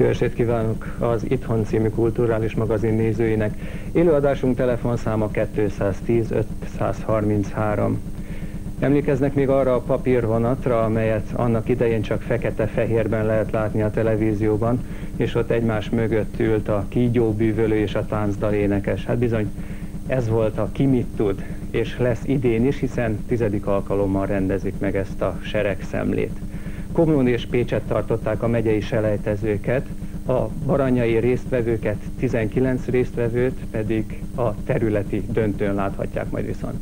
Jó estét kívánok az Itthon című kulturális magazin nézőinek. Élőadásunk telefonszáma 210 533. Emlékeznek még arra a papírvonatra, amelyet annak idején csak fekete-fehérben lehet látni a televízióban, és ott egymás mögött ült a kígyóbűvölő és a táncdalénekes. Hát bizony, ez volt a Ki mit tud, és lesz idén is, hiszen 10. alkalommal rendezik meg ezt a seregszemlét. Komlón és Pécset tartották a megyei selejtezőket, a baranyai résztvevőket, 19 résztvevőt pedig a területi döntőn láthatják majd viszont.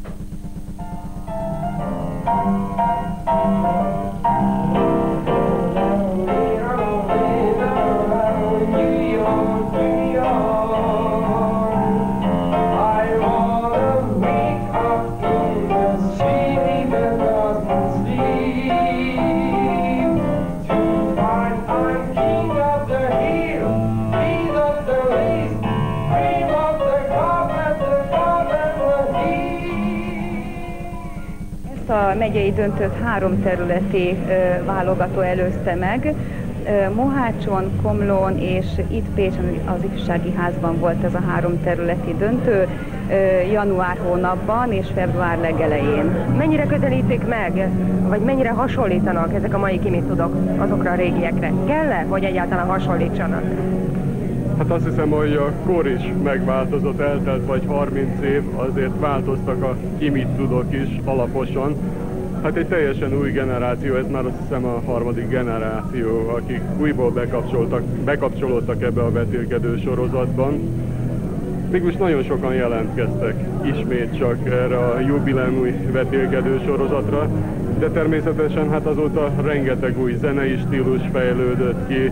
A megyei döntőt 3 területi válogató előzte meg. Mohácson, Komlón és itt Pécsen az ifjúsági házban volt ez a 3 területi döntő január hónapban és február legelején. Mennyire közelítik meg, vagy mennyire hasonlítanak ezek a mai Ki mit tudok azokra a régiekre? Kell-e, hogy egyáltalán hasonlítsanak? Hát azt hiszem, hogy a kor is megváltozott, eltelt vagy 30 év, azért változtak a Ki mit tudok is alaposan. Hát egy teljesen új generáció, ez már azt hiszem a 3. generáció, akik újból bekapcsolódtak ebbe a vetélkedő sorozatban. Mégis nagyon sokan jelentkeztek ismét csak erre a jubileumi vetélkedő sorozatra, de természetesen hát azóta rengeteg új zenei stílus fejlődött ki.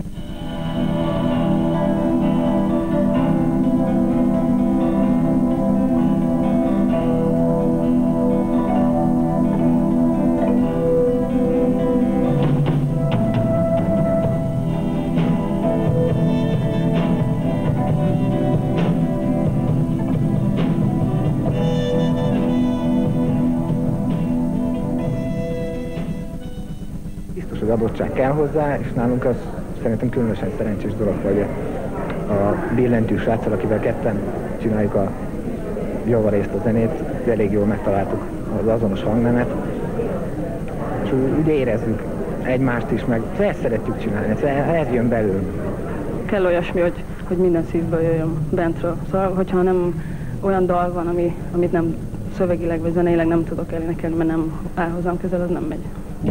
Adottság kell hozzá, és nálunk az szerintem különösen szerencsés dolog, hogy a billentű sráccal, akivel ketten csináljuk a javarészt a zenét, elég jól megtaláltuk az azonos hangnemet, és úgy érezzük egymást is, meg ezt szeretjük csinálni, ez jön belőle. Kell olyasmi, hogy minden szívből jöjjön bentről. Szóval, hogyha nem olyan dal van, amit nem szövegileg vagy zeneileg nem tudok elénekelni, mert nem áll hozzám közel, az nem megy.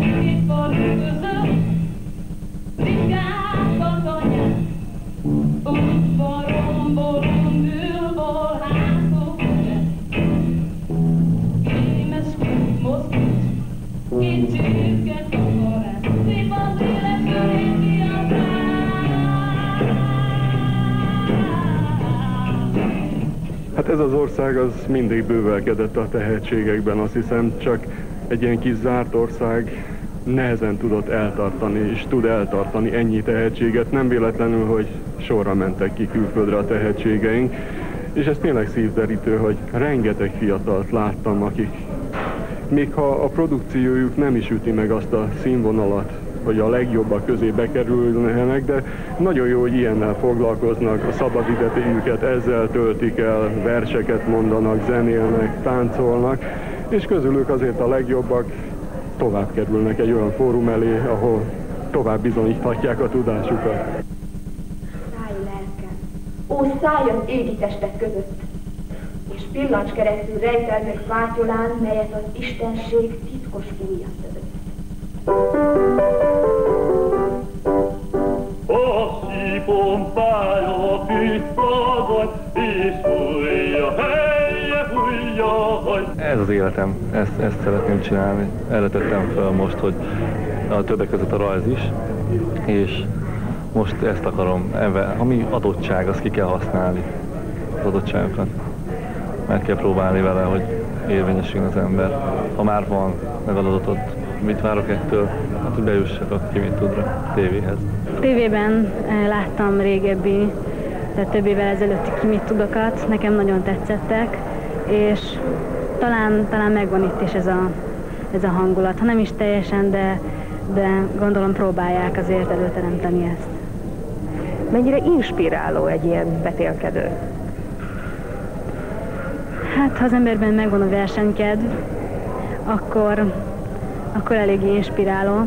Hát ez az ország az mindig bővelkedett a tehetségekben, azt hiszem, csak egy ilyen kis zárt ország nehezen tudott eltartani, és tud eltartani ennyi tehetséget. Nem véletlenül, hogy sorra mentek ki külföldre a tehetségeink, és ez tényleg szívderítő, hogy rengeteg fiatalt láttam, akik még ha a produkciójuk nem is üti meg azt a színvonalat, hogy a legjobbak közé bekerülnek, de nagyon jó, hogy ilyennel foglalkoznak, a szabadidejüket ezzel töltik el, verseket mondanak, zenélnek, táncolnak, és közülük azért a legjobbak tovább kerülnek egy olyan fórum elé, ahol tovább bizonyíthatják a tudásukat. Szállj lelkem, ó szállj az égi testek között, és pillancs keresztül rejtelmes fátyolán, melyet az istenség titkos ujja szövött. A sípon pálya piszkazaj, és fújja helye, fújja hagy. Ez az életem, ezt szeretném csinálni. Erre tettem fel most, hogy a többek között a rajz is, és most ezt akarom. Ami adottság, azt ki kell használni, az adottságokat. Meg kell próbálni vele, hogy érvényesüljön az ember. Ha már van megadatott, mit várok ettől? Hát, hogy bejussak a Ki mit tudra tévéhez. Tévében láttam régebbi, tehát több évvel ezelőtti Ki mit tudokat, nekem nagyon tetszettek, és talán megvan itt is ez a hangulat. Ha nem is teljesen, de gondolom próbálják azért előteremteni ezt. Mennyire inspiráló egy ilyen vetélkedő? Hát, ha az emberben megvan a versenykedv, akkor eléggé inspiráló,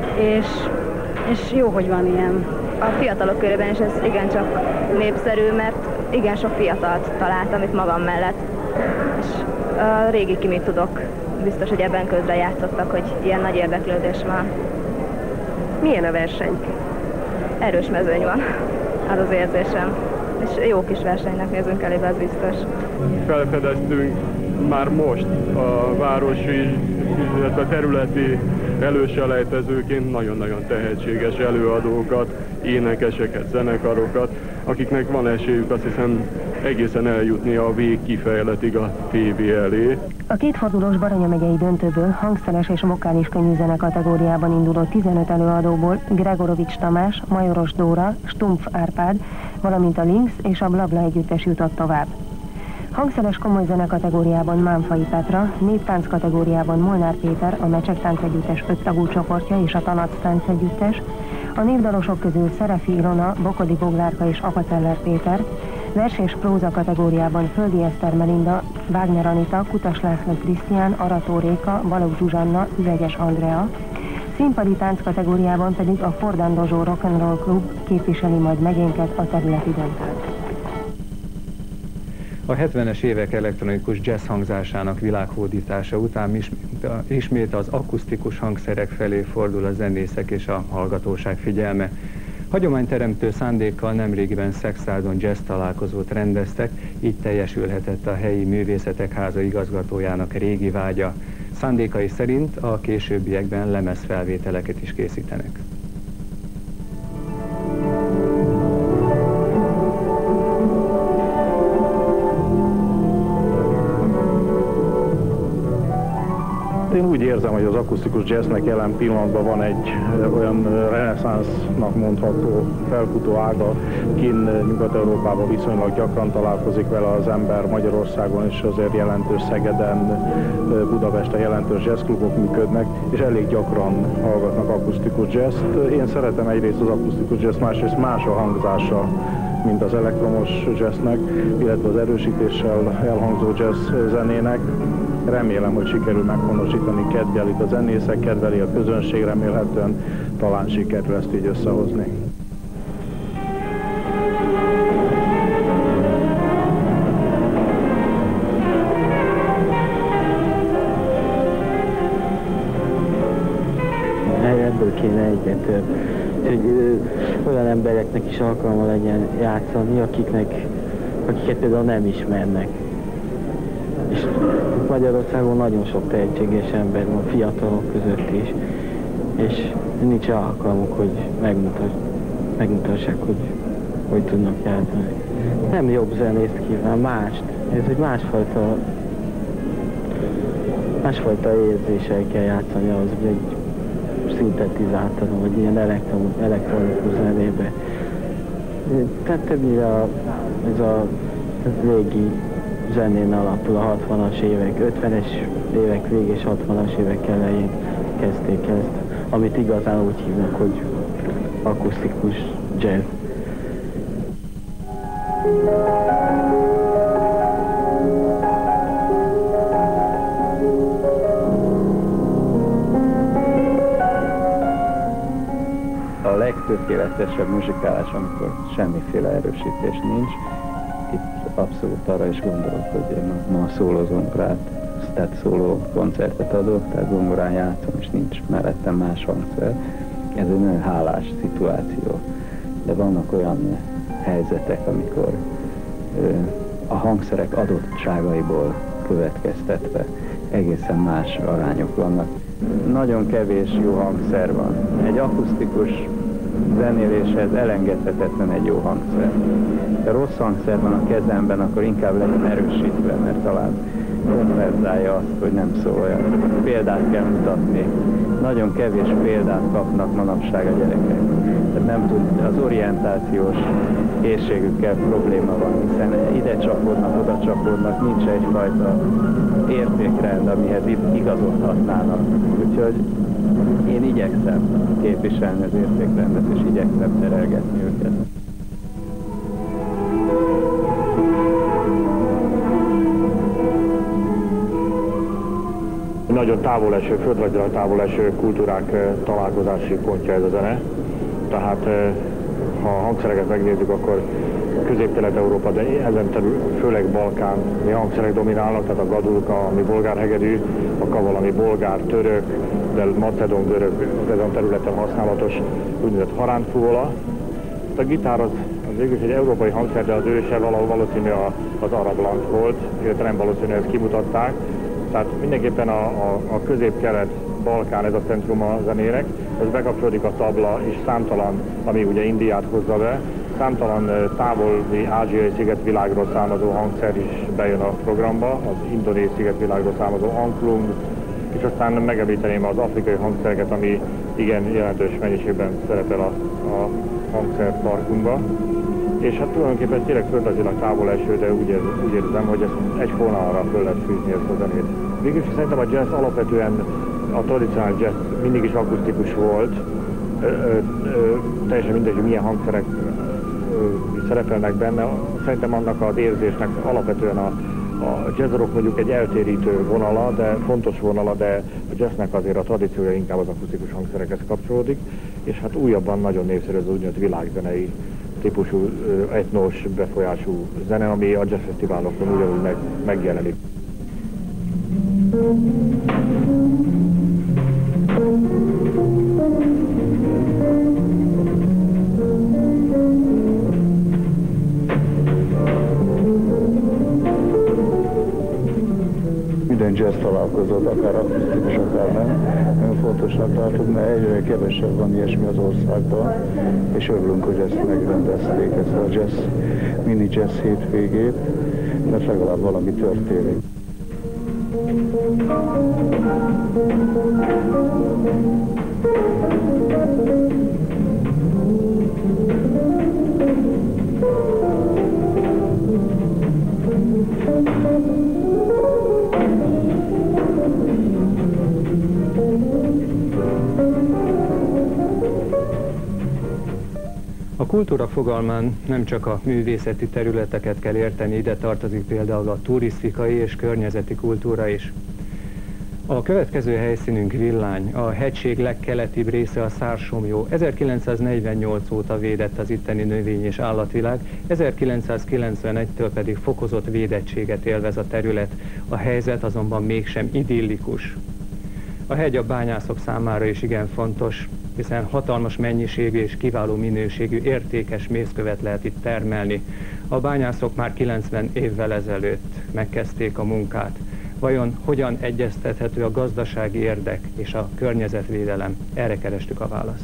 és jó, hogy van ilyen. A fiatalok körében is ez igencsak népszerű, mert igen sok fiatalt találtam itt magam mellett. És a régi Kimit tudok, biztos, hogy ebben közre játszottak, hogy ilyen nagy érdeklődés van. Milyen a verseny? Erős mezőny van, az az érzésem. És jó kis versenynek nézünk elébe, az biztos. Felfedeztünk már most a városi, illetve területi előselejtezőként nagyon-nagyon tehetséges előadókat, énekeseket, zenekarokat, akiknek van esélyük, azt hiszem, egészen eljutni a végkifejletig a tévé elé. A kétfordulós Baranya megyei döntőből hangszeres és vokális könnyűzene kategóriában induló 15 előadóból Gregorovics Tamás, Majoros Dóra, Stumpf Árpád, valamint a Lynx és a Blabla együttes jutott tovább. Hangszeres komoly zene kategóriában Mánfai Petra, néptánc kategóriában Molnár Péter, a Mecsek táncegyüttes 5 tagú csoportja és a Tanac táncegyüttes, a névdalosok közül Szerefi Ilona, Bokodi Boglárka és Apaceller Péter, vers és próza kategóriában Földi Eszter Melinda, Wagner Anita, Kutas László Krisztián, Arató Réka, Balogh Zsuzsanna, Üveges Andrea, színpadi tánc kategóriában pedig a Fordán Dozsó Rock'n'Roll Klub képviseli majd megyénket a területi döntőt. A 70-es évek elektronikus jazz hangzásának világhódítása után ismét az akusztikus hangszerek felé fordul a zenészek és a hallgatóság figyelme. Hagyományteremtő szándékkal nemrégiben Sexárdon jazz találkozót rendeztek, így teljesülhetett a helyi művészetek háza igazgatójának régi vágya. Szándékai szerint a későbbiekben lemezfelvételeket is készítenek. Én úgy érzem, hogy az akusztikus jazznek jelen pillanatban van egy olyan reneszánsznak mondható felfutó ága, kint Nyugat-Európában viszonylag gyakran találkozik vele az ember, Magyarországon is azért jelentős, Szegeden, Budapesten jelentős jazzklubok működnek, és elég gyakran hallgatnak akusztikus jazzt. Én szeretem egyrészt az akusztikus jazz, másrészt más a hangzása, mint az elektromos jazznek, illetve az erősítéssel elhangzó jazz zenének. Remélem, hogy sikerül meghonosítani, kedveli a zenészek, kedveli a közönség, remélhetően talán sikerül ezt így összehozni. Ebből kéne egyre több. Hogy olyan embereknek is alkalma legyen játszani, akiket például nem ismernek. És Magyarországon nagyon sok tehetséges ember van, fiatalok között is, és nincs alkalmuk, hogy megmutassák, hogy tudnak játszani. Nem jobb zenészt kíván, mást. Ez egy másfajta érzéssel kell játszani ahhoz, hogy egy szintetizátoron, vagy ilyen elektronikus zenébe. Tehát többnyire ez a régi zenén alapul, a 60-as évek, 50-es évek végén és 60-as évek elején kezdték ezt, amit igazán úgy hívnak, hogy akusztikus jazz. A legtökéletesebb muzsikálás, amikor semmiféle erősítés nincs. Itt abszolút arra is gondolok, hogy én ma szólózongorát, tehát szóló koncertet adok, tehát zongorán játszom, és nincs mellettem más hangszer. Ez egy nagyon hálás szituáció. De vannak olyan helyzetek, amikor a hangszerek adottságaiból következtetve egészen más arányok vannak. Nagyon kevés jó hangszer van. Egy akusztikus zenéléshez elengedhetetlen egy jó hangszer. Ha rossz hangszer van a kezemben, akkor inkább legyen erősítve, mert talán kompenzálja azt, hogy nem szól olyan. Példát kell mutatni. Nagyon kevés példát kapnak manapság a gyerekek. Tehát nem tud, az orientációs készségükkel probléma van, hiszen ide csapódnak, oda csapódnak, nincs egyfajta értékrend, amihez igazodhatnának. Úgyhogy én igyekszem képviselni az értékrendet, és igyekszem terelgetni őket. Nagyon távoleső, földrajzilag távoleső kultúrák találkozási pontja ez a zene. Tehát ha a hangszereket megnézzük, akkor Közép-Kelet-Európa, de ezen főleg Balkáni hangszerek dominálnak, tehát a gadulka, ami bolgár-hegedű, a kaval, ami bolgár-török, de macedón-görög ezen a területen használatos úgynevezett harántfuvola. A gitár az végül is egy európai hangszer, de az őse valószínű az arab láng volt, illetve nem valószínű, ezt kimutatták. Tehát mindenképpen a közép-kelet-balkán ez a centrum a zenének, ez bekapcsolódik a tabla, és számtalan, ami ugye Indiát hozza be, számtalan távoli ázsiai szigetvilágról származó hangszer is bejön a programba, az indonéz szigetvilágról származó anklung, és aztán megemlíteném az afrikai hangszereket, ami igen jelentős mennyiségben szerepel a hangszerparkunkban. És hát tulajdonképpen tényleg földrajzilag távol eső, de úgy érzem, hogy ezt egy fonalra föl lehet fűzni ezt a zenét. Végülis szerintem a jazz alapvetően, a tradicionális jazz mindig is akusztikus volt, teljesen mindegy, hogy milyen hangszerek szerepelnek benne. Szerintem annak az érzésnek alapvetően a jazz rock mondjuk egy eltérítő vonala, de fontos vonala, de a jazznek azért a tradíciója inkább az akusztikus hangszerekhez kapcsolódik, és hát újabban nagyon népszerű az úgynevezett világzenei típusú etnos befolyású zene, ami a jazz fesztiválokon ugyanúgy megjelenik. Minden jazz találkozott, akár akusztikus, akár nem. Nagyon fontosnak tartunk, mert egyre kevesebb van ilyesmi az országban, és örülünk, hogy ezt megrendezték, ezt a jazz, mini jazz hétvégét, mert legalább valami történik. A kultúra fogalmán nem csak a művészeti területeket kell érteni, ide tartozik például a turisztikai és környezeti kultúra is. A következő helyszínünk Villány, a hegység legkeletibb része a Szársomlyó. 1948 óta védett az itteni növény- és állatvilág, 1991-től pedig fokozott védettséget élvez a terület. A helyzet azonban mégsem idillikus. A hegy a bányászok számára is igen fontos, hiszen hatalmas mennyiségű és kiváló minőségű értékes mészkövet lehet itt termelni. A bányászok már 90 évvel ezelőtt megkezdték a munkát. Vajon hogyan egyeztethető a gazdasági érdek és a környezetvédelem? Erre kerestük a választ.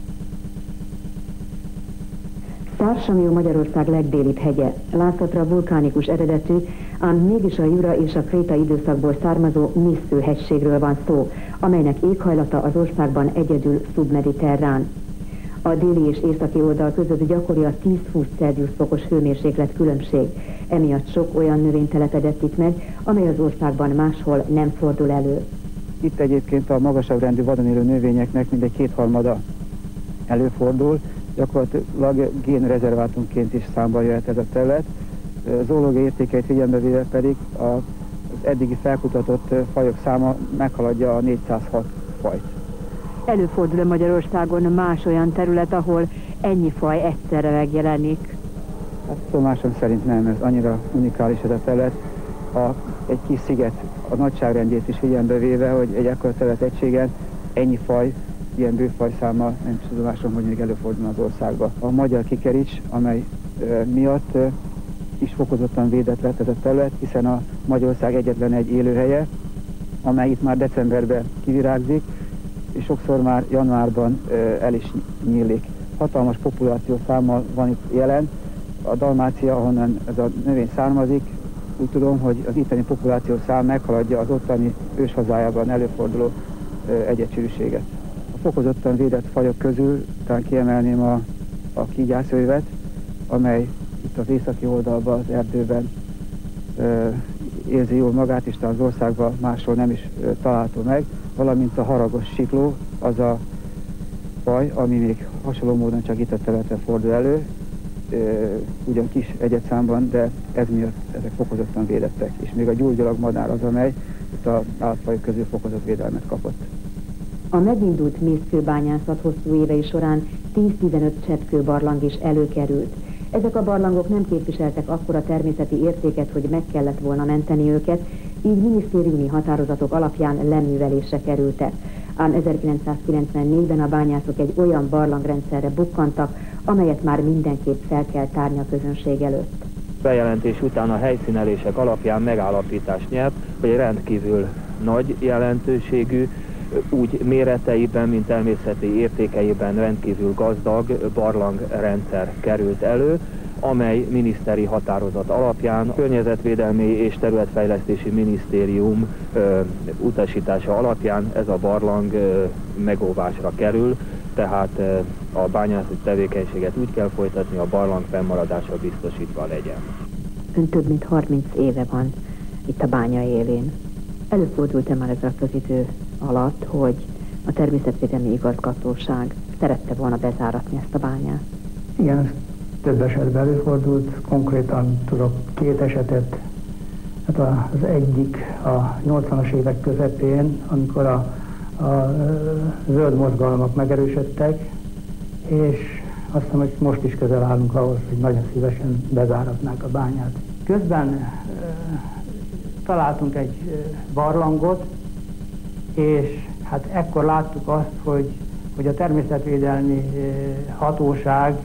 Szársomlyó Magyarország legdélibb hegye, látszatra vulkánikus eredetű, ám mégis a Jura és a Kréta időszakból származó Missző hegységről van szó, amelynek éghajlata az országban egyedül szubmediterrán. A déli és északi oldal között gyakori a 10-20 Celsius fokos hőmérséklet különbség, emiatt sok olyan növény telepedett itt meg, amely az országban máshol nem fordul elő. Itt egyébként a magasabb rendű vadon élő növényeknek mindegy kétharmada előfordul, gyakorlatilag génrezervátumként is számba jöhet ez a terület. Zoológiai értékeit figyelembe véve pedig az eddigi felkutatott fajok száma meghaladja a 406 fajt. Előfordul Magyarországon más olyan terület, ahol ennyi faj egyszerre megjelenik? Hát tudomásom szerint nem, ez annyira unikális ez a terület. Egy kis sziget a nagyságrendjét is figyelembe véve, hogy egy ekkora terület egységen ennyi faj, ilyen bőfajszámmal nem tudomásom, hogy még előfordul az országban. A magyar kikerics, amely miatt is fokozottan védett lett ez a terület, hiszen a Magyarország egyetlen egy élőhelye, amely itt már decemberben kivirágzik, és sokszor már januárban el is nyílik. Hatalmas populáció számmal van itt jelen. A Dalmácia, ahonnan ez a növény származik, úgy tudom, hogy az itteni populáció szám meghaladja az ottani őshazájában előforduló egyedcsűrűséget. A fokozottan védett fajok közül talán kiemelném a kígyászővet, amely itt az északi oldalban, az erdőben érzi jól magát, és az országban máshol nem is található meg, valamint a haragos sikló, az a faj, ami még hasonló módon csak itt a területen fordul elő, ugyan kis egyedszámban, de ez miatt ezek fokozottan védettek. És még a gyurgyalag madár az, amely itt az állatfajok közül fokozott védelmet kapott. A megindult mészkőbányászat hosszú évei során 10-15 cseppkőbarlang is előkerült. Ezek a barlangok nem képviseltek akkora természeti értéket, hogy meg kellett volna menteni őket, így minisztériumi határozatok alapján leművelésre kerültek. Ám 1994-ben a bányászok egy olyan barlangrendszerre bukkantak, amelyet már mindenképp fel kell tárni a közönség előtt. Bejelentés után a helyszínelések alapján megállapítás nyert, hogy rendkívül nagy jelentőségű, úgy méreteiben, mint természeti értékeiben rendkívül gazdag barlangrendszer került elő, amely miniszteri határozat alapján a Környezetvédelmi és Területfejlesztési Minisztérium utasítása alapján ez a barlang megóvásra kerül, tehát a bányászati tevékenységet úgy kell folytatni, a barlang fennmaradása biztosítva legyen. Ön több mint 30 éve van itt a bánya élén. Előfordult-e már ez az idő alatt, hogy a Természetvédelmi Igazgatóság szerette volna bezáratni ezt a bányát? Igen, több esetben előfordult, konkrétan tudok 2 esetet. Hát az egyik a 80-as évek közepén, amikor a zöld mozgalmak megerősödtek, és azt hiszem, hogy most is közel állunk ahhoz, hogy nagyon szívesen bezáratnák a bányát. Közben találtunk egy barlangot, és hát ekkor láttuk azt, hogy a természetvédelmi hatóság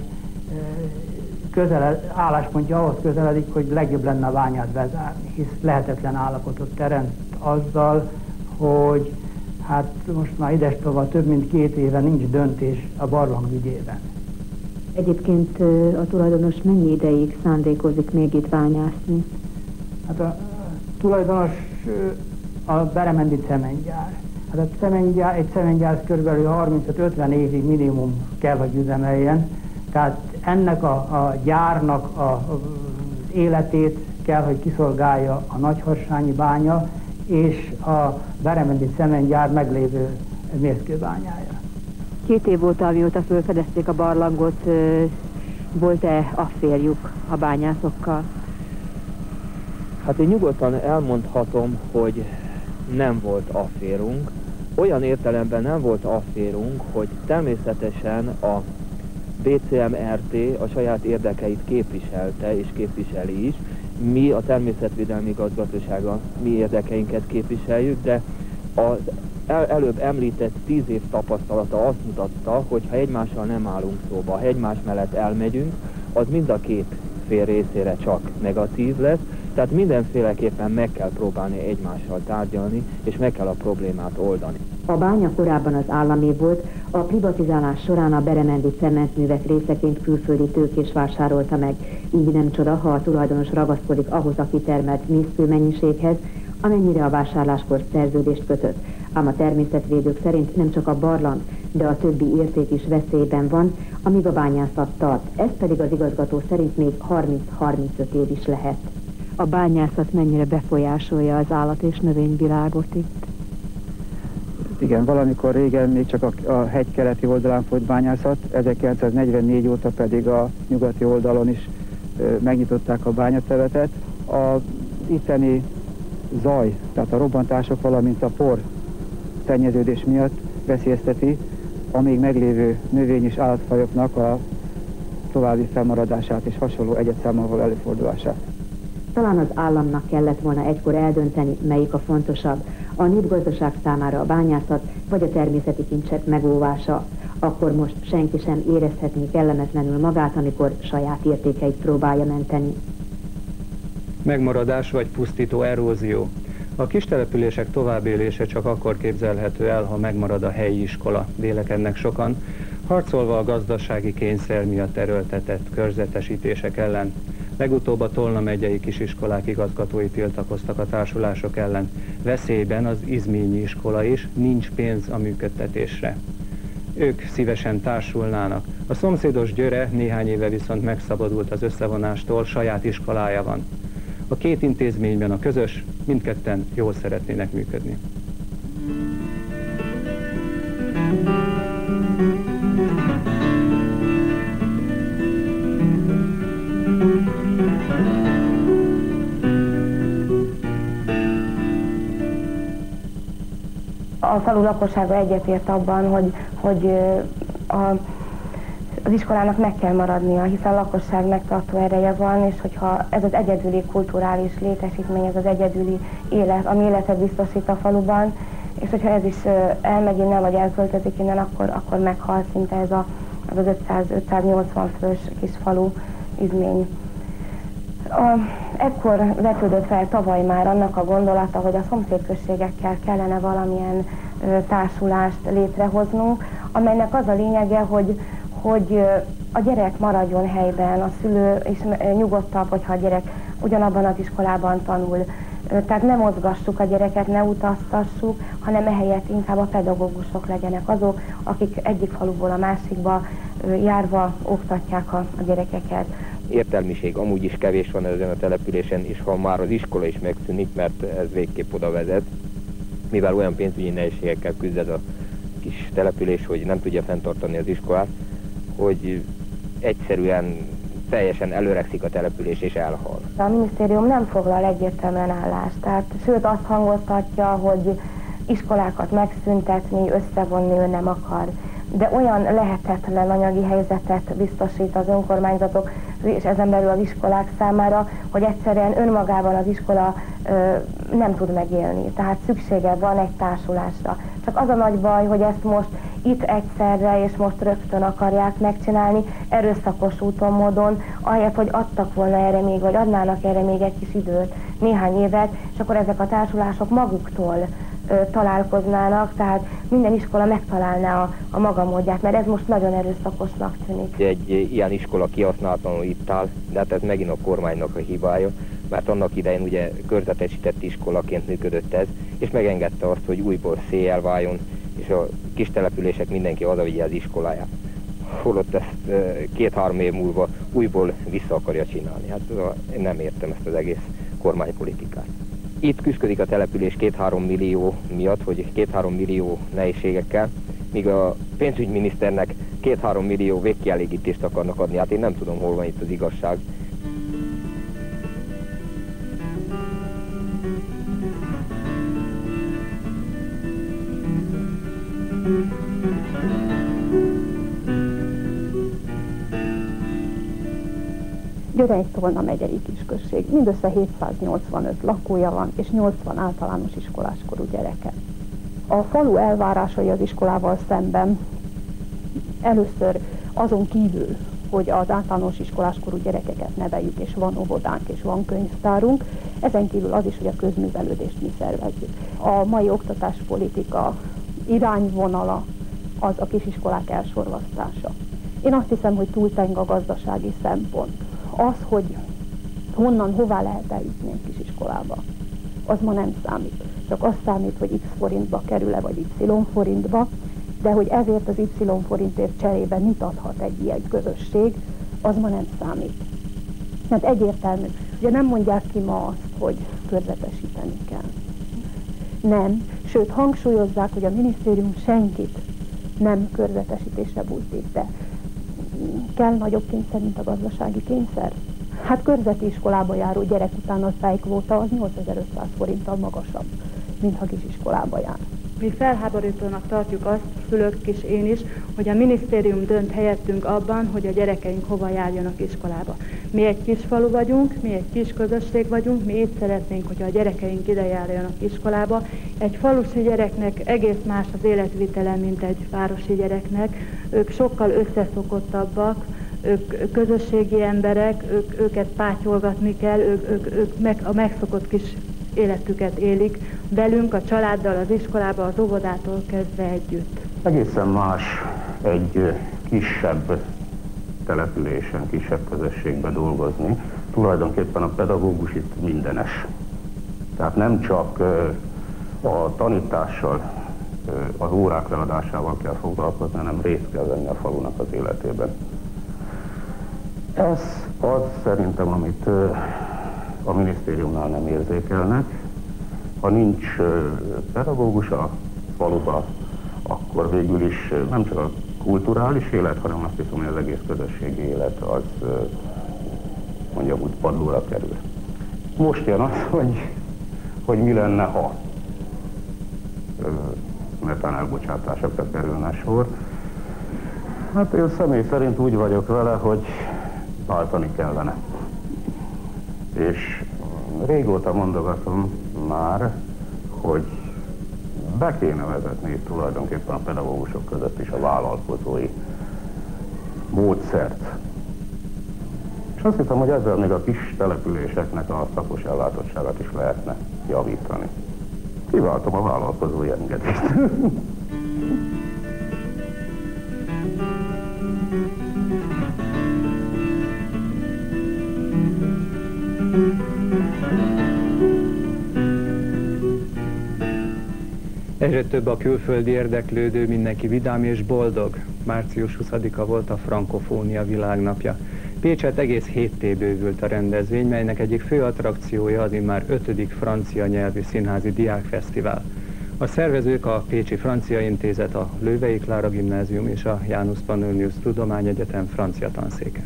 álláspontja ahhoz közeledik, hogy legjobb lenne a bányát bezárni, hisz lehetetlen állapotot teremt azzal, hogy hát most már idestova több mint 2 éve nincs döntés a barlang ügyében. Egyébként a tulajdonos mennyi ideig szándékozik még itt bányászni? Hát a tulajdonos a Beremendi cementgyár. Hát egy cementgyár kb. 35-50 évig minimum kell, hogy üzemeljen. Tehát ennek a gyárnak az életét kell, hogy kiszolgálja a Nagyharsányi bánya és a Beremendi cementgyár meglévő mészkőbányája. 2 év óta, amióta felfedezték a barlangot, volt-e afférjuk a bányászokkal? Hát én nyugodtan elmondhatom, hogy nem volt afférunk. Olyan értelemben nem volt afférunk, hogy természetesen a BCMRT a saját érdekeit képviselte és képviseli is. Mi a Természetvédelmi Igazgatósága mi érdekeinket képviseljük, de az előbb említett 10 év tapasztalata azt mutatta, hogy ha egymással nem állunk szóba, ha egymás mellett elmegyünk, az mind a 2 fél részére csak negatív lesz, tehát mindenféleképpen meg kell próbálni egymással tárgyalni, és meg kell a problémát oldani. A bánya korábban az állami volt, a privatizálás során a Beremendi cementművek részeként külföldi tőkés vásárolta meg. Így nem csoda, ha a tulajdonos ragaszkodik ahhoz a kitermelt mészkőmennyiséghez, amennyire a vásárláskor szerződést kötött. Ám a természetvédők szerint nem csak a barlang, de a többi érték is veszélyben van, amíg a bányászat tart. Ez pedig az igazgató szerint még 30-35 év is lehet. A bányászat mennyire befolyásolja az állat- és növényvilágot itt? Igen, valamikor régen még csak a hegy keleti oldalán folyt bányászat, 1944 óta pedig a nyugati oldalon is megnyitották a bányaterületet. Az itteni zaj, tehát a robbantások, valamint a por szennyeződés miatt veszélyezteti a még meglévő növény- és állatfajoknak a további fennmaradását és hasonló egyedszámmal való előfordulását. Talán az államnak kellett volna egykor eldönteni, melyik a fontosabb, a népgazdaság számára a bányászat vagy a természeti kincsek megóvása. Akkor most senki sem érezhetné kellemetlenül magát, amikor saját értékeit próbálja menteni. Megmaradás vagy pusztító erózió. A kistelepülések továbbélése csak akkor képzelhető el, ha megmarad a helyi iskola, vélekednek sokan, harcolva a gazdasági kényszer miatt erőltetett körzetesítések ellen. Legutóbb a Tolna megyei kisiskolák igazgatói tiltakoztak a társulások ellen. Veszélyben az izményi iskola is, nincs pénz a működtetésre. Ők szívesen társulnának. A szomszédos Győre néhány éve viszont megszabadult az összevonástól, saját iskolája van. A 2 intézményben a közös, mindketten jól szeretnének működni. A falu lakossága egyetért abban, hogy az iskolának meg kell maradnia, hiszen a lakosság megtartó ereje van, és hogyha ez az egyedüli kulturális létesítmény, ez az egyedüli élet, ami életet biztosít a faluban, és hogyha ez is elmegy innen, vagy elköltözik innen, akkor meghal szinte ez az 500-580 fős kis falu üzmény. Ekkor vetődött fel tavaly már annak a gondolata, hogy a szomszédközségekkel kellene valamilyen társulást létrehoznunk, amelynek az a lényege, hogy a gyerek maradjon helyben, a szülő is nyugodtabb, hogyha a gyerek ugyanabban az iskolában tanul. Tehát ne mozgassuk a gyereket, ne utaztassuk, hanem ehelyett inkább a pedagógusok legyenek azok, akik egyik faluból a másikba járva oktatják a gyerekeket. Értelmiség amúgy is kevés van ezen a településen, és ha már az iskola is megszűnik, mert ez végképp oda vezet, mivel olyan pénzügyi nehézségekkel küzd ez a kis település, hogy nem tudja fenntartani az iskolát, hogy egyszerűen teljesen előrekszik a település és elhal. A minisztérium nem foglal egyértelműen állást, tehát sőt azt hangoztatja, hogy iskolákat megszüntetni, összevonni ő nem akar. De olyan lehetetlen anyagi helyzetet biztosít az önkormányzatok, és ezen belül az iskolák számára, hogy egyszerűen önmagában az iskola nem tud megélni. Tehát szüksége van egy társulásra. Csak az a nagy baj, hogy ezt most itt egyszerre és most rögtön akarják megcsinálni, erőszakos úton, módon, ahelyett, hogy adtak volna erre még, vagy adnának erre még egy kis időt, néhány évet, és akkor ezek a társulások maguktól találkoznának, tehát minden iskola megtalálná a maga módját, mert ez most nagyon erőszakosnak tűnik. Egy ilyen iskola kihasználatlanul itt áll, de hát ez megint a kormánynak a hibája, mert annak idején ugye körzetesített iskolaként működött ez, és megengedte azt, hogy újból széjjel váljon, és a kis települések mindenki hazavigye az iskoláját. Holott ezt 2-3 év múlva újból vissza akarja csinálni. Hát én nem értem ezt az egész kormánypolitikát. Itt küszködik a település 2-3 millió miatt, hogy 2-3 millió nehézségekkel, míg a pénzügyminiszternek 2-3 millió végkielégítést akarnak adni. Hát én nem tudom, hol van itt az igazság. Győre egy Tolna megyei kisközség, mindössze 785 lakója van, és 80 általános iskoláskorú gyereke. A falu elvárásai az iskolával szemben először azon kívül, hogy az általános iskoláskorú gyerekeket neveljük, és van óvodánk, és van könyvtárunk, ezen kívül az is, hogy a közművelődést mi szervezzük. A mai oktatáspolitika irányvonala az a kisiskolák elsorvasztása. Én azt hiszem, hogy túlteng a gazdasági szempont. Az, hogy honnan, hová lehet eljutni egy kisiskolába, az ma nem számít. Csak az számít, hogy x forintba kerül-e, vagy y forintba, de hogy ezért az y forintért cserébe mit adhat egy ilyen közösség, az ma nem számít. Mert egyértelmű. Ugye nem mondják ki ma azt, hogy körzetesíteni kell. Nem. Sőt, hangsúlyozzák, hogy a minisztérium senkit nem körzetesítésre buzdít, de kell nagyobb kényszer, mint a gazdasági kényszer? Hát körzeti iskolába járó gyerek után a fejkvóta az 8500 forinttal magasabb, mint ha kisiskolába jár. Mi felháborítónak tartjuk azt, szülők és én is, hogy a minisztérium dönt helyettünk abban, hogy a gyerekeink hova járjanak iskolába. Mi egy kis falu vagyunk, mi egy kis közösség vagyunk, mi így szeretnénk, hogy a gyerekeink ide járjanak iskolába. Egy falusi gyereknek egész más az életvitele, mint egy városi gyereknek. Ők sokkal összeszokottabbak, ők közösségi emberek, őket pátyolgatni kell, ők a megszokott kis életüket élik velünk, a családdal, az iskolába, az óvodától kezdve együtt. Egészen más egy kisebb településen, kisebb közösségben dolgozni. Tulajdonképpen a pedagógus itt mindenes. Tehát nem csak a tanítással, az órák leadásával kell foglalkozni, hanem részt kell venni a falunak az életében. Ez az szerintem, amit a minisztériumnál nem érzékelnek. Ha nincs pedagógus a faluba, akkor végül is nem csak a kulturális élet, hanem azt hiszem, hogy az egész közösségi élet az mondjam úgy padlóra kerül. Most jön az, hogy mi lenne, ha. metán elbocsátásokra kerülne sor. Hát én személy szerint úgy vagyok vele, hogy tartani kellene. És régóta mondogatom már, hogy be kéne vezetni tulajdonképpen a pedagógusok között is a vállalkozói módszert. És azt hiszem, hogy ezzel még a kis településeknek a szakos ellátottságát is lehetne javítani. Kiváltom a vállalkozói engedést. Egyre több a külföldi érdeklődő, mindenki vidám és boldog. Március 20-a volt a Frankofónia világnapja. Pécset egész hétté bővült a rendezvény, melynek egyik fő attrakciója az immár 5. francia nyelvű színházi diákfesztivál. A szervezők a Pécsi Francia Intézet, a Lővei Klára Gimnázium és a Janus Pannonius Tudományegyetem francia tanszéke.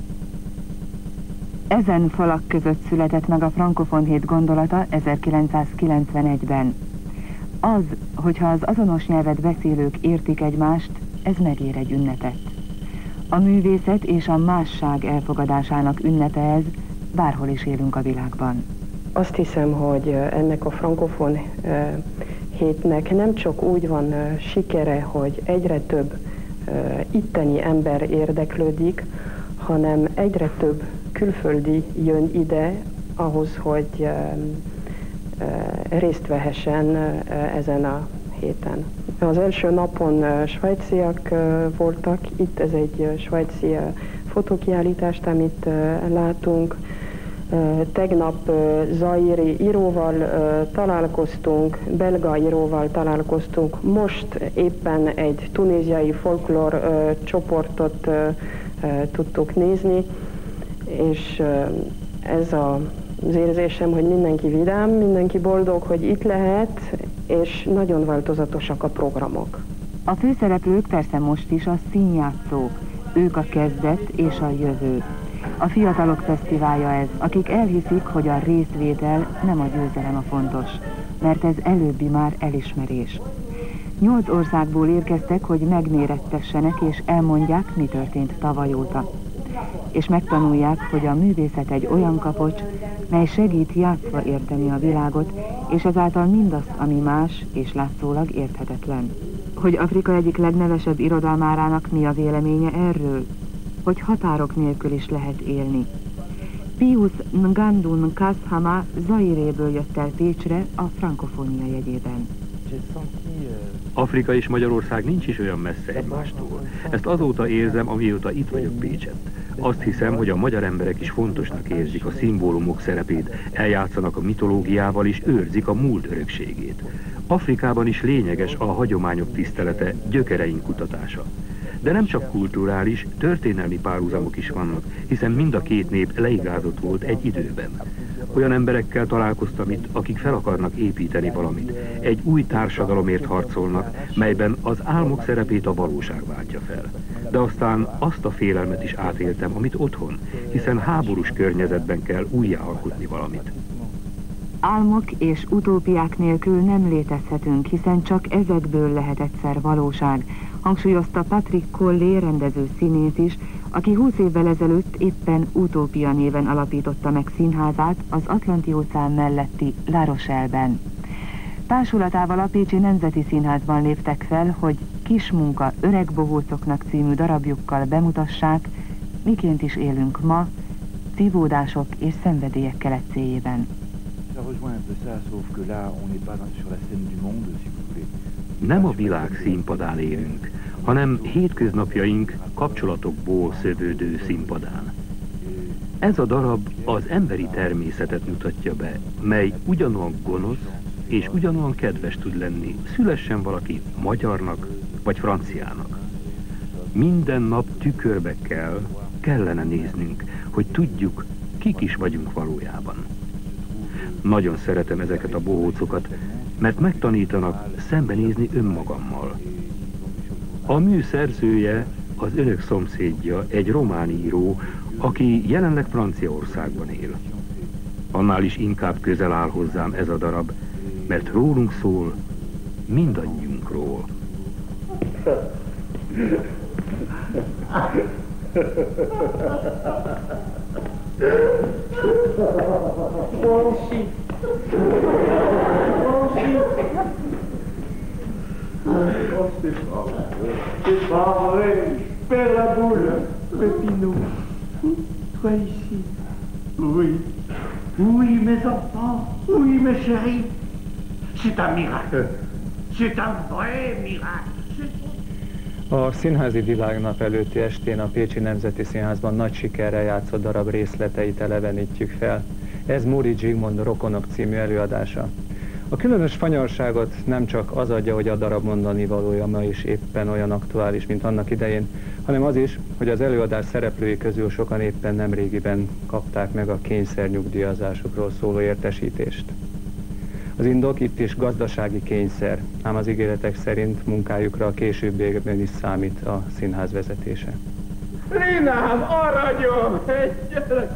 Ezen falak között született meg a Frankofon hét gondolata 1991-ben. Az, hogyha az azonos nyelvet beszélők értik egymást, ez megér egy ünnepet. A művészet és a másság elfogadásának ünnepe ez, bárhol is élünk a világban. Azt hiszem, hogy ennek a Frankofon hétnek nem csak úgy van sikere, hogy egyre több itteni ember érdeklődik, hanem egyre több külföldi jön ide ahhoz, hogy részt vehessen ezen a héten. Az első napon svájciak voltak, itt ez egy svájci fotókiállítást, amit látunk. Tegnap zairi íróval találkoztunk, belga íróval találkoztunk, most éppen egy tunéziai folklór csoportot tudtuk nézni, és ez az érzésem, hogy mindenki vidám, mindenki boldog, hogy itt lehet, és nagyon változatosak a programok. A főszereplők persze most is a színjátszók, ők a kezdet és a jövő. A fiatalok fesztiválja ez, akik elhiszik, hogy a részvétel nem a győzelem a fontos, mert ez előbbi már elismerés. 8 országból érkeztek, hogy megmérettessenek és elmondják, mi történt tavaly óta. És megtanulják, hogy a művészet egy olyan kapocs, mely segít játszva érteni a világot, és ezáltal mindazt, ami más és látszólag érthetetlen. Hogy Afrika egyik legnevesebb irodalmárának mi a véleménye erről? Hogy határok nélkül is lehet élni. Pius Ngandun Kashama Zairéből jött el Pécsre a Frankofónia jegyében. Afrika és Magyarország nincs is olyan messze egymástól. Ezt azóta érzem, amióta itt vagyok Pécset. Azt hiszem, hogy a magyar emberek is fontosnak érzik a szimbólumok szerepét, eljátszanak a mitológiával és őrzik a múlt örökségét. Afrikában is lényeges a hagyományok tisztelete, gyökereink kutatása. De nem csak kulturális, történelmi párhuzamok is vannak, hiszen mind a két nép leigázott volt egy időben. Olyan emberekkel találkoztam itt, akik fel akarnak építeni valamit. Egy új társadalomért harcolnak, melyben az álmok szerepét a valóság váltja fel. De aztán azt a félelmet is átéltem, amit otthon, hiszen háborús környezetben kell újjáalkotni valamit. Álmok és utópiák nélkül nem létezhetünk, hiszen csak ezekből lehet egyszer valóság, hangsúlyozta Patrick Collé rendező színész is, aki 20 évvel ezelőtt éppen Utópia néven alapította meg színházát az Atlanti-óceán melletti La Rochelle-ben. Társulatával a Pécsi Nemzeti Színházban léptek fel, hogy Kis munka öreg bohócoknak című darabjukkal bemutassák, miként is élünk ma, civódások és szenvedélyek keletcéjében. Nem a világ színpadán élünk, hanem hétköznapjaink kapcsolatokból szövődő színpadán. Ez a darab az emberi természetet mutatja be, mely ugyanolyan gonosz és ugyanolyan kedves tud lenni, szülessen valaki magyarnak vagy franciának. Minden nap tükörbe kellene néznünk, hogy tudjuk, kik is vagyunk valójában. Nagyon szeretem ezeket a bohócokat, mert megtanítanak szembenézni önmagammal. A mű szerzője, az önök szomszédja, egy román író, aki jelenleg Franciaországban él. Annál is inkább közel áll hozzám ez a darab, mert rólunk szól, mindannyiunkról. C'est pas vrai, Père la boule, Pépineau. Toi ici. Oui. Oui, mes enfants. Oui, mes chéris. C'est un miracle. C'est un vrai miracle. A Színházi Világnap előtti estén a Pécsi Nemzeti Színházban nagy sikerrel játszott darab részleteit elevenítjük fel. Ez Móri Zsigmond Rokonok című előadása. A különös fanyalságot nem csak az adja, hogy a darab mondani valója ma is éppen olyan aktuális, mint annak idején, hanem az is, hogy az előadás szereplői közül sokan éppen nemrégiben kapták meg a kényszernyugdíjazásukról szóló értesítést. Az indok itt is gazdasági kényszer, ám az ígéretek szerint munkájukra a későbbiekben is számít a színház vezetése. Linám, aranyom, gyerek!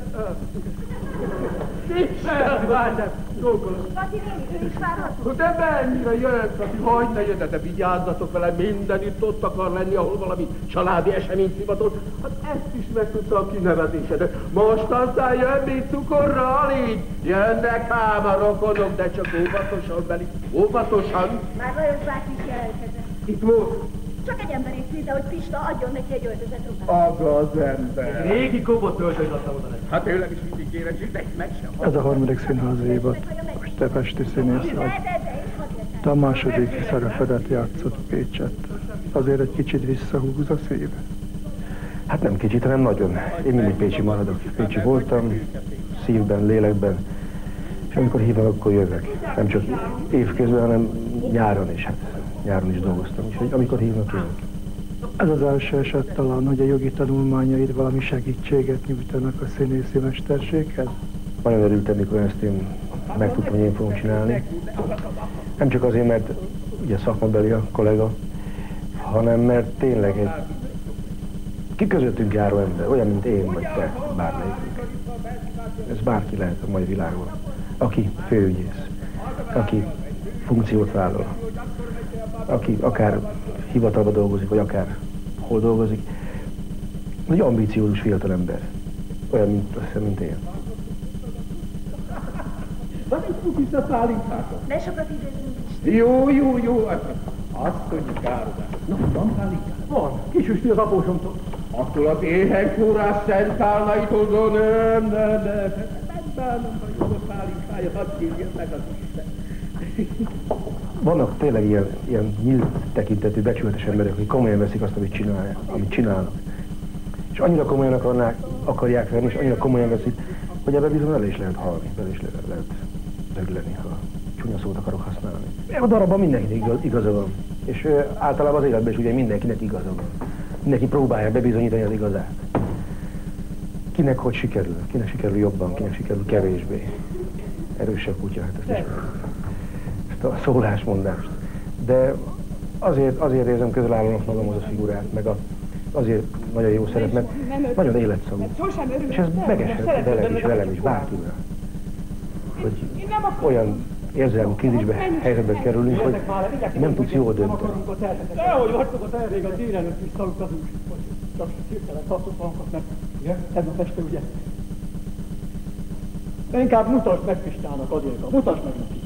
Tisztelt, várjál, dolgolom. Kati néni, ő is várható? De mennyire jön, Kati, hogy ne jön, de vigyázzatok vele, mindenütt ott akar lenni, ahol valami családi esemény szivatott. Hát ezt is megtudta a kinevezésedet. Most aztán jönni cukorral így. Jönnek ám a rokonok, de csak óvatosan belé. Óvatosan. Már Lajos bácsi is jelentkezett. Itt volt. Csak egy ember észlíte, hogy Pista adjon neki egy öltözet ruhát. Abba az ember. Régi kobot öltöz adta oda neki. Hát tőlem is mindig kérecsik, de meg sem. Ez a harmadik színházi évad. Te pesti színész vagy. Te a második szerepedet játszott Pécsett. Azért egy kicsit visszahúz a szív. Hát nem kicsit, hanem nagyon. Én mindig pécsi maradok. Pécsi voltam, szívben, lélekben. És amikor hívnak, akkor jövök. Nem csak évközben, hanem nyáron is. Hát nyáron is dolgoztam. És hogy amikor hívnak, jövök. Ez az első eset talán, hogy a jogi tanulmányaid valami segítséget nyújtanak a színészi mesterséghez? Nagyon örültem, mikor ezt én megtudtam, hogy én fogom csinálni. Nem csak azért, mert ugye szakmabeli a kollega, hanem mert tényleg egy ki közöttünk járó ember, olyan, mint én vagy te, bármelyikünk. Ez bárki lehet a mai világon. Aki főügyész, aki funkciót vállal, aki akár hivatalba dolgozik, vagy akár hol dolgozik. Egy ambiciózus fiatal ember. Olyan, mint én. Van egy kukis a pálinkákat? Ne sokat időzünk is. Jó. Azt mondjuk áldás. Na, van pálinkát? Van. Kisüsti az apósomtól. Attól az éhen forrás szent álnaitól, nem vagyok a pálinkája, hadd kérjen meg az Isten. Vannak tényleg ilyen nyílt tekintetű, becsületes emberek, akik komolyan veszik azt, amit csinálnak. És annyira komolyan akarják venni, és annyira komolyan veszik, hogy ebben bizony bele is lehet halni, bele is lehet dögleni, ha csúnya szót akarok használni. A darabban mindenkinek igaza van. És általában az életben is ugye mindenkinek igaza van. Mindenki próbálja bebizonyítani az igazát. Kinek hogy sikerül? Kinek sikerül jobban, kinek sikerül kevésbé. Erősebb kutya, hát ezt is a szólásmondást. De azért érzem közelállónak magamhoz a figurát, meg azért nagyon jó szerep, mert nagyon életszagú. És ez megesett velem is, bárkivel. Hogy olyan érzelmi krízisbe, helyzetbe kerülünk, hogy nem tudsz jól dönteni. Dehogy vagytok az elvég, a délelőtt visszautazunk. Csak hirtelen tartott magunkat, mert ugye, tegnap este ugye. De inkább mutasd meg Pistának, Adélka, mutasd meg neki.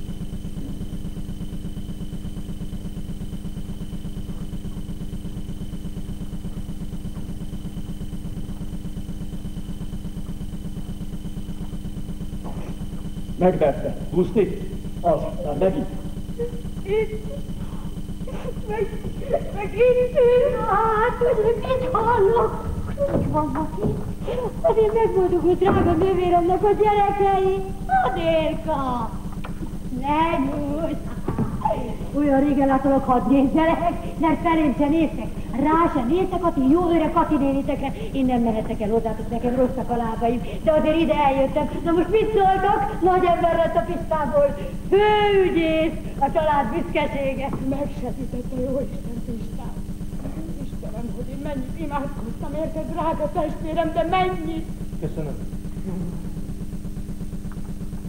Megverte. Húzni? Az, már megint. Meg én is hogy mit hallok? Hogy vannak itt? Azért megboldogult drága nővéremnek a gyerekei. Adélka! Ne nyújj! Olyan régen látolok, hadd nézzelek, mert felém se néztek. Rá sem néztek, Kati, jó öreg Kati nénitekre. Én nem mehetek el hozzátok, nekem rosszak a lábaim. De azért ide eljöttem. Na most mit szóltok? Nagy ember lett a Pistából. Főügyész, a család büszkesége. Megsegített a Jóisten Pistát. Istenem, hogy én mennyit imádkoztam érted, drága testvérem, de mennyit! Köszönöm.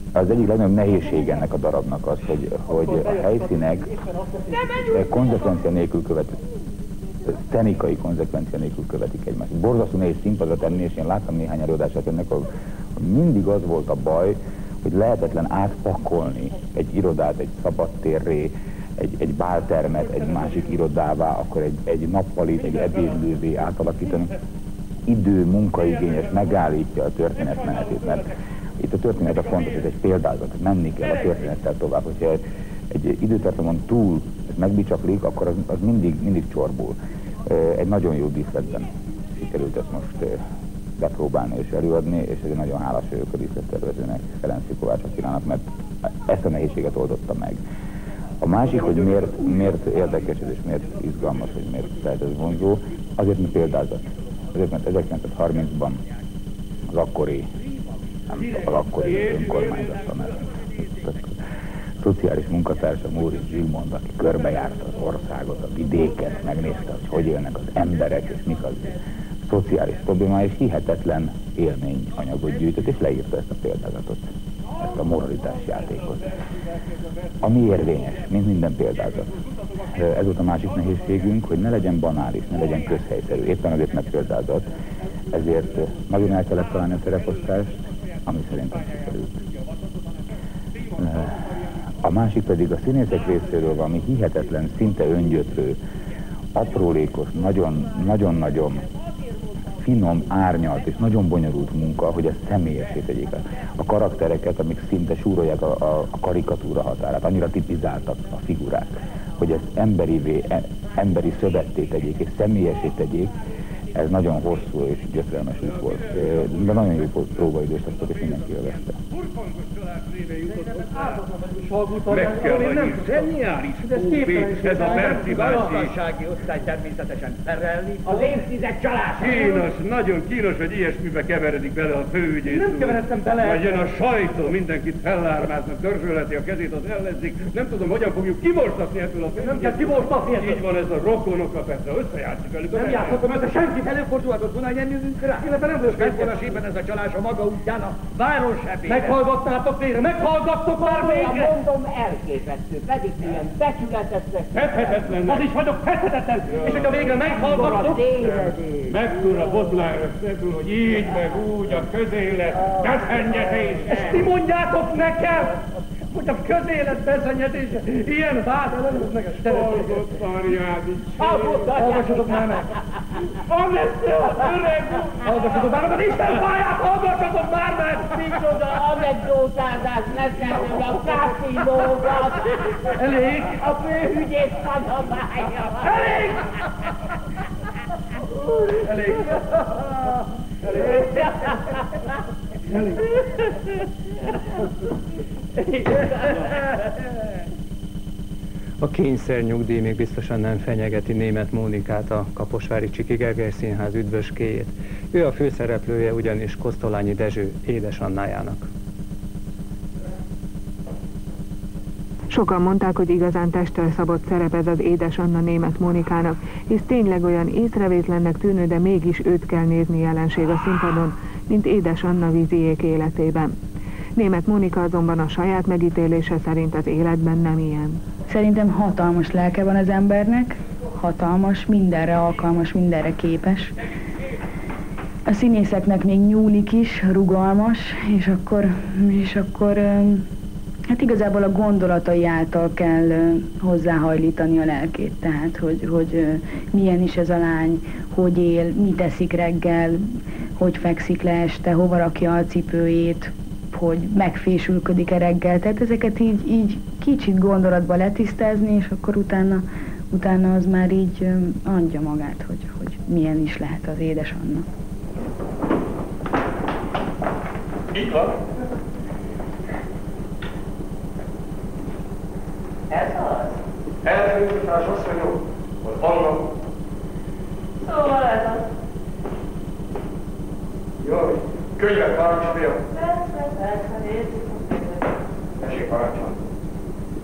Az egyik legnagyobb nehézség ennek a darabnak az, hogy a helyszínek konzekvencia nélkül követik, szcenikai konzekvencia nélkül követik egymást. Borzasztó nehéz színpadra tenni, és én láttam néhány előadását ennek, hogy mindig az volt a baj, hogy lehetetlen átpakolni egy irodát egy szabadtérré, egy báltermet egy másik irodává, akkor egy nappalit, egy ebédlővé átalakítani. Idő, munkaigényes, megállítja a történetmenetét, mert itt a történet a fontos, ez egy példázat, menni kell a történettel tovább. Hogyha egy időtartamon túl megbicsaklik, akkor az mindig csorbul. Egy nagyon jó díszletben sikerült ezt most bepróbálni és előadni, és egy nagyon hálás vagyok a díszlettervezőnek, Ferenczy Kovács Attilának, mert ezt a nehézséget oldotta meg. A másik, hogy miért érdekes ez és miért izgalmas, hogy miért lehet ez vonzó, azért, mert példázat. Azért, mert 1930-ban az akkori önkormányzat tanács, szociális munkatársa Móricz Zsigmond, aki körbejárta az országot, a vidéket, megnézte, hogy élnek az emberek, és mik az szociális problémái, és hihetetlen élményanyagot gyűjtött, és leírta ezt a példázatot, ezt a moralitás játékot. Ami érvényes, mint minden példázat. Ez volt a másik nehézségünk, hogy ne legyen banális, ne legyen közhelyszerű. Éppen azért, mert példázat, ezért nagyon el kellett találni a szereposztást, ami szerintem sikerült. A másik pedig a színészek részéről valami hihetetlen, szinte öngyötrő, aprólékos, nagyon-nagyon finom, árnyalt és nagyon bonyolult munka, hogy ezt személyessé tegyék. A karaktereket, amik szinte súrolják a karikatúra határát, annyira tipizáltak a figurák, hogy ezt emberi szövetté tegyék és személyessé tegyék, ez nagyon hosszú és gyötrelmes út volt. De nagyon jó próbaidőszakot, és mindenki élvezte. Meg kell hagyni. Zseniális hóvé, ez a Berti bácsi. A gazdasági osztály természetesen felelni. Az évtized csalása. Kínos, nagyon kínos, hogy ilyesmibe keveredik bele a főügyész. Nem keveredtem bele. Vagy jön a sajtó, mindenkit fellármáznak, dörzsölheti a kezét, az ellenzik. Nem tudom, hogyan fogjuk kimortatni ettől a főügyésztől. Nem kell kimortatni ettől. Így van, ez a rokonokat, persze, összejátszik velük. Nem játszhatom össze, senkit előfordulhatott volna, hogy nem jövünk rá. Illetve nem volt megkeresében ez a csalás a maga útján a város sebében. Meghallgattátok végre, meghallgattok már végre! Mondom, elképesztő, pedig milyen becsületesnek. Fethetetlen. Az is vagyok fethetetlen, és hogyha végre meghallgattok... Megszúr a botlára, szedül, hogy így meg úgy a közélet beszennyezése. Ezt ti mondjátok nekem, hogy a közélet beszennyezése ilyen vád meg a Hallgott Marjádics. Hallgassatok már meg! Amnestia, öreg! Hallgassatok már meg az Isten pályát! Hallgassatok már meg! Micsoda anekdótázás mesélni a kaszinókat! Elég! A főügyész panamája! Elég! Elég! A kényszernyugdíj még biztosan nem fenyegeti Németh Mónikát, a Kaposvári Csiki Gergely Színház üdvöskéjét. Ő a főszereplője ugyanis Kosztolányi Dezső édesanyjának. Sokan mondták, hogy igazán testre szabott szerep ez az édesanna Németh Mónikának, hisz tényleg olyan észrevétlennek tűnő, de mégis őt kell nézni jelenség a színpadon, mint édesanna Viziék életében. Németh Mónika azonban a saját megítélése szerint az életben nem ilyen. Szerintem hatalmas lelke van az embernek, hatalmas, mindenre alkalmas, mindenre képes. A színészeknek még nyúlik is, rugalmas, és akkor hát igazából a gondolatai által kell hozzáhajlítani a lelkét. Tehát, hogy milyen is ez a lány, hogy él, mit eszik reggel, hogy fekszik le este, hova rakja a cipőjét, hogy megfésülködik-e reggel. Tehát ezeket így kicsit gondolatba letisztázni, és akkor utána az már így adja magát, hogy milyen is lehet az édesanna. Itt van. Ez az? Elfőutas asszonyok, az annak. Szóval ez az. Jó, könyvet parancs, fiam. Persze, nézzük. Tessék parancsolni.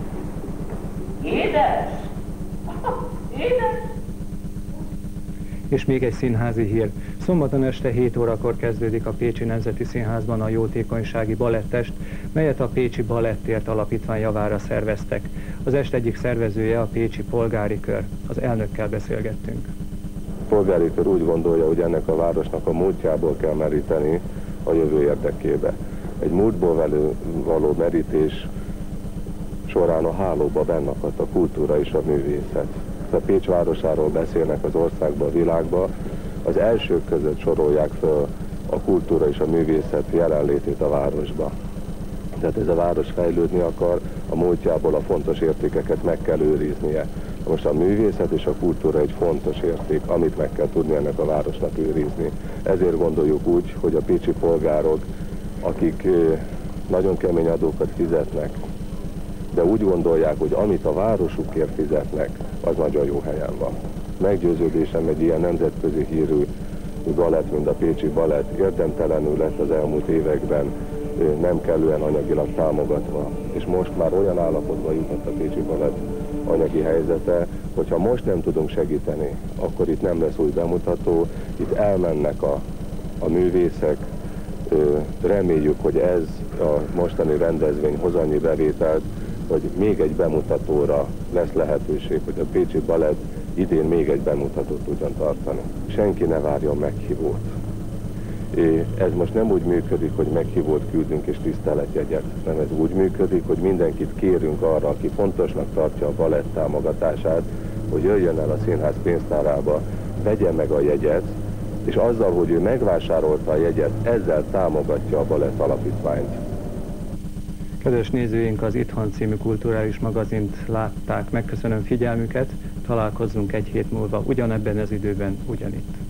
Édes? Édes? És még egy színházi hír. Szombaton este 7 órakor kezdődik a Pécsi Nemzeti Színházban a jótékonysági balettest, melyet a Pécsi Balettért Alapítvány javára szerveztek. Az est egyik szervezője a Pécsi Polgári Kör. Az elnökkel beszélgettünk. A Polgári Kör úgy gondolja, hogy ennek a városnak a múltjából kell meríteni a jövő érdekébe. Egy múltból való merítés során a hálóba bennakadt a kultúra és a művészet. A Pécs városáról beszélnek az országban, a világban, az elsők között sorolják fel a kultúra és a művészet jelenlétét a városba. Tehát ez a város fejlődni akar, a múltjából a fontos értékeket meg kell őriznie. Most a művészet és a kultúra egy fontos érték, amit meg kell tudni ennek a városnak őrizni. Ezért gondoljuk úgy, hogy a pécsi polgárok, akik nagyon kemény adókat fizetnek, de úgy gondolják, hogy amit a városukért fizetnek, az nagyon jó helyen van. Meggyőződésem, egy ilyen nemzetközi hírű balett, mint a Pécsi Balett érdemtelenül lett az elmúlt években, nem kellően anyagilag támogatva, és most már olyan állapotban jutott a Pécsi Balett anyagi helyzete, hogyha most nem tudunk segíteni, akkor itt nem lesz új bemutató, itt elmennek a művészek, reméljük, hogy ez a mostani rendezvény hoz annyi bevételt, hogy még egy bemutatóra lesz lehetőség, hogy a Pécsi Balett idén még egy bemutatót tudjon tartani. Senki ne várjon meghívót. Ez most nem úgy működik, hogy meghívót küldünk és tiszteletjegyet, hanem ez úgy működik, hogy mindenkit kérünk arra, aki fontosnak tartja a balett támogatását, hogy jöjjön el a színház pénztárába, vegye meg a jegyet, és azzal, hogy ő megvásárolta a jegyet, ezzel támogatja a Balett Alapítványt. Kedves nézőink, az Itthon című kulturális magazint látták. Megköszönöm figyelmüket, találkozzunk egy hét múlva ugyanebben az időben, ugyanitt.